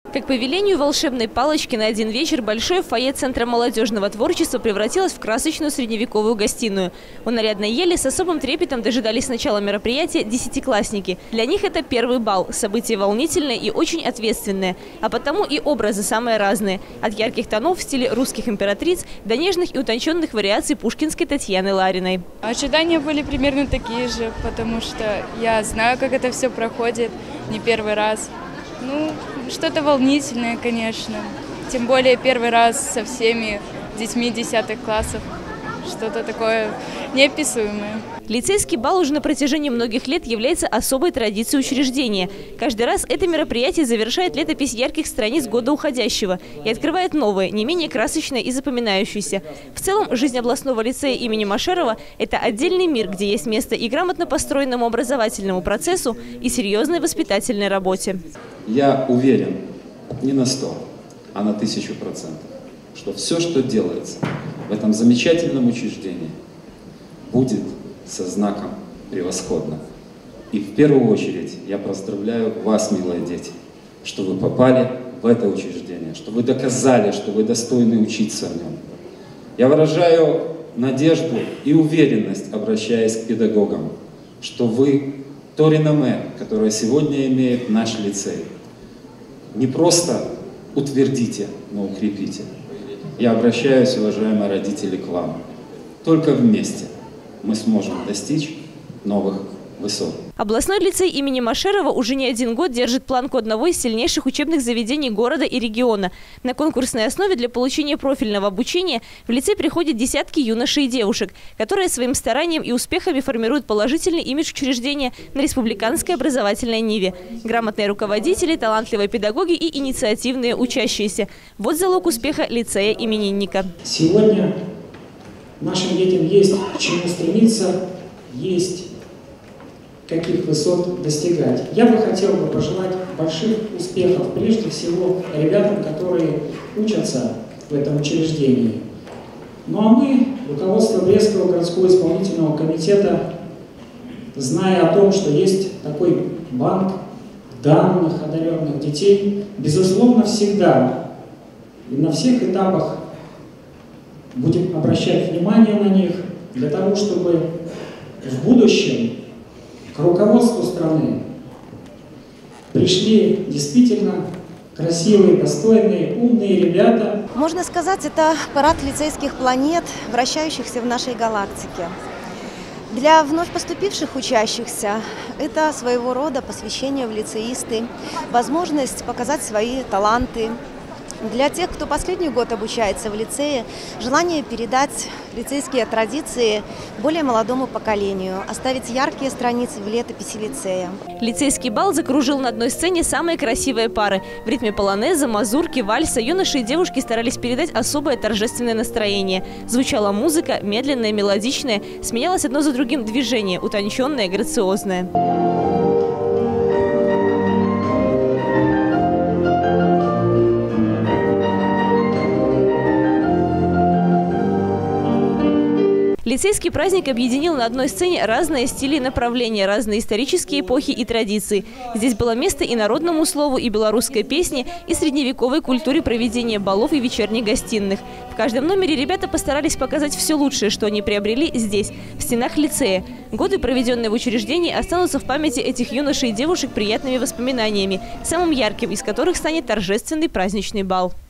Как по велению волшебной палочки на один вечер большое фойе Центра молодежного творчества превратилось в красочную средневековую гостиную. У нарядной ели с особым трепетом дожидались начала мероприятия десятиклассники. Для них это первый бал, событие волнительное и очень ответственное. А потому и образы самые разные. От ярких тонов в стиле русских императриц до нежных и утонченных вариаций пушкинской Татьяны Лариной. Ожидания были примерно такие же, потому что я знаю, как это все проходит не первый раз. Что-то волнительное, конечно. Тем более первый раз со всеми детьми 10 классов. Что-то такое неописуемое. Лицейский бал уже на протяжении многих лет является особой традицией учреждения. Каждый раз это мероприятие завершает летопись ярких страниц года уходящего и открывает новое, не менее красочное и запоминающееся. В целом, жизнь областного лицея имени Машерова – это отдельный мир, где есть место и грамотно построенному образовательному процессу, и серьезной воспитательной работе. Я уверен не на 100, а на 1000%, что все, что делается в этом замечательном учреждении, будет со знаком «превосходно». И в первую очередь я поздравляю вас, милые дети, что вы попали в это учреждение, что вы доказали, что вы достойны учиться в нем. Я выражаю надежду и уверенность, обращаясь к педагогам, что вы то реноме, которое сегодня имеет наш лицей, не просто утвердите, но укрепите. Я обращаюсь, уважаемые родители, к вам. Только вместе мы сможем достичь новых высот. Областной лицей имени Машерова уже не один год держит планку одного из сильнейших учебных заведений города и региона. На конкурсной основе для получения профильного обучения в лицей приходят десятки юношей и девушек, которые своим старанием и успехами формируют положительный имидж учреждения на республиканской образовательной ниве. Грамотные руководители, талантливые педагоги и инициативные учащиеся. Вот залог успеха лицея именинника. Сегодня нашим детям есть к чему стремиться, есть каких высот достигать. Я бы хотел пожелать больших успехов, прежде всего, ребятам, которые учатся в этом учреждении. Ну а мы, руководство Брестского городского исполнительного комитета, зная о том, что есть такой банк данных одаренных детей, безусловно, всегда и на всех этапах будем обращать внимание на них, для того, чтобы в будущем к руководству страны пришли действительно красивые, достойные, умные ребята. Можно сказать, это парад лицейских планет, вращающихся в нашей галактике. Для вновь поступивших учащихся это своего рода посвящение в лицеисты, возможность показать свои таланты. Для тех, кто последний год обучается в лицее, желание передать лицейские традиции более молодому поколению, оставить яркие страницы в летописи лицея. Лицейский бал закружил на одной сцене самые красивые пары. В ритме полонеза, мазурки, вальса юноши и девушки старались передать особое торжественное настроение. Звучала музыка, медленная, мелодичная, сменялось одно за другим движение, утонченное, грациозное. Лицейский праздник объединил на одной сцене разные стили и направления, разные исторические эпохи и традиции. Здесь было место и народному слову, и белорусской песне, и средневековой культуре проведения балов и вечерних гостиных. В каждом номере ребята постарались показать все лучшее, что они приобрели здесь, в стенах лицея. Годы, проведенные в учреждении, останутся в памяти этих юношей и девушек приятными воспоминаниями, самым ярким из которых станет торжественный праздничный бал.